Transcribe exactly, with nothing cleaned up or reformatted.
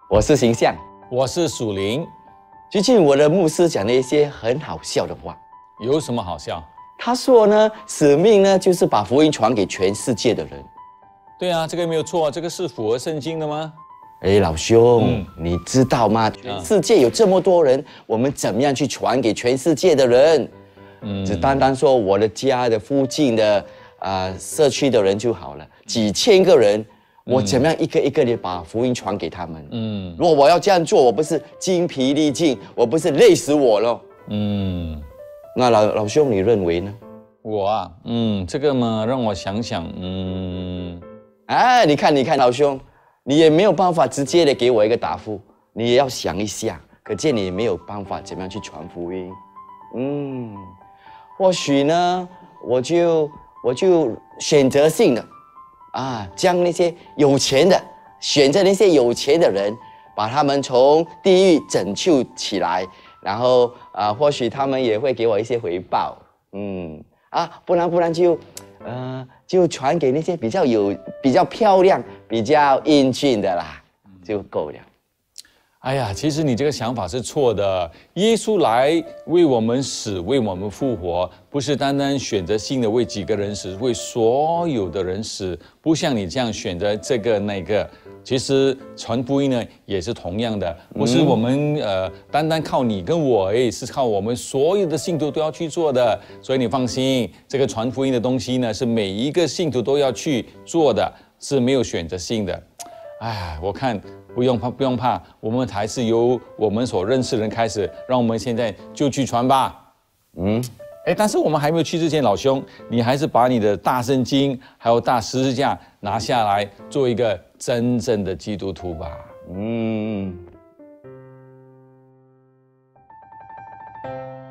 我是形象， 我是属灵。 最近我的牧师讲了一些很好笑的话。 有什么好笑？ 他说呢，使命呢就是把福音传给全世界的人。 对啊，这个没有错，这个是符合圣经的吗？ 哎，老兄， 嗯、 你知道吗？全世界有这么多人，嗯、我们怎么样去传给全世界的人？嗯，只单单说我的家的附近的啊、呃、社区的人就好了，几千个人，我怎么样一个一个的把福音传给他们？嗯，如果我要这样做，我不是精疲力尽，我不是累死我了？嗯，那老老兄，你认为呢？ 我啊，嗯，这个嘛，让我想想，嗯， 哎，你看，你看，老兄。你也没有办法直接的给我一个答复，你也要想一下，可见你也没有办法怎么样去传福音。嗯，或许呢，我就我就选择性的啊，将那些有钱的，选择那些有钱的人，把他们从地狱拯救起来，然后啊，或许他们也会给我一些回报。嗯，啊，不然不然就。呃，就传给那些比较有、比较漂亮、比较英俊的啦，就够了。 哎呀，其实你这个想法是错的。耶稣来为我们死，为我们复活，不是单单选择性的为几个人死，为所有的人死。不像你这样选择这个那个。其实传福音呢也是同样的，不是我们、嗯、呃单单靠你跟我，哎，是靠我们所有的信徒都要去做的。所以你放心，这个传福音的东西呢，是每一个信徒都要去做的，是没有选择性的。哎，我看不用怕，不用怕，我们还是由我们所认识的人开始，让我们现在就去传吧。嗯。哎，但是我们还没有去之前，老兄，你还是把你的大圣经还有大十字架拿下来，做一个真正的基督徒吧。嗯。